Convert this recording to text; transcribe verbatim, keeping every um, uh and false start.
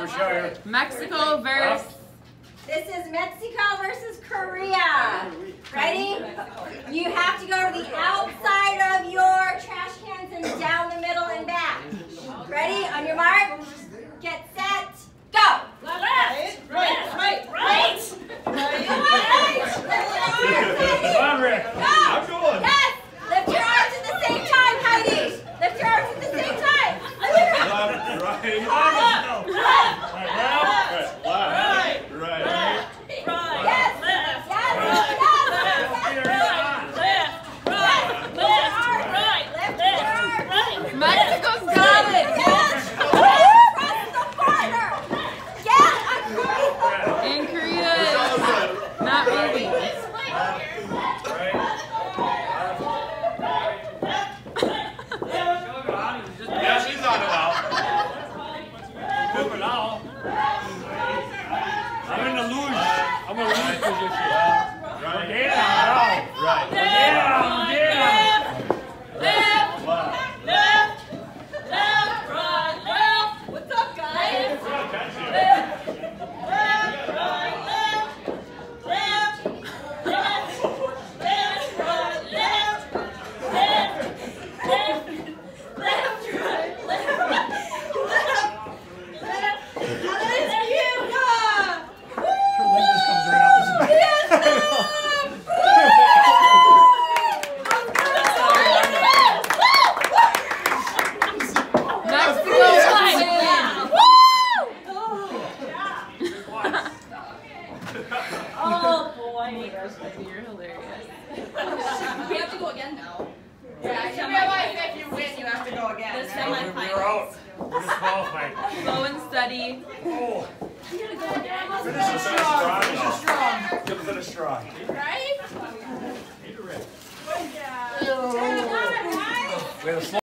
sure. Mexico versus. This is Mexico versus Korea. Ready? You have to go to the outside of your trash cans and down the middle and back. Ready? On your mark, get set, go. Left, right, right, right, Right. Right. I'm going. Yes. Lift your arms at the same time, Heidi. Lift your arms at the same time. Left, right, left, left, right, left, right, right. Yes. Yes. Yes. Yes. Mexico's got it. Yes. Across the border. Yeah, across the In Korea, not moving. Yeah, she's on it now. Moving now. I'm in the luge. I'm in the luge position. Right. Yeah. Right. Yeah. Yeah. left, left, left, right, left. What's up, guys? Left, left, right, left, left, left, left, right, left, left, left, left, right, left, left, left. That is cute, huh? Oh boy. You're hilarious. We have to go again now. Yeah, you realize if you win, you have to go again. This Right? We're out. We're disqualified. Slow and steady. Oh. We gotta go again. Finish it strong. Finish it strong. Give it a strong. Right? Need a rip. Yeah. We had a slow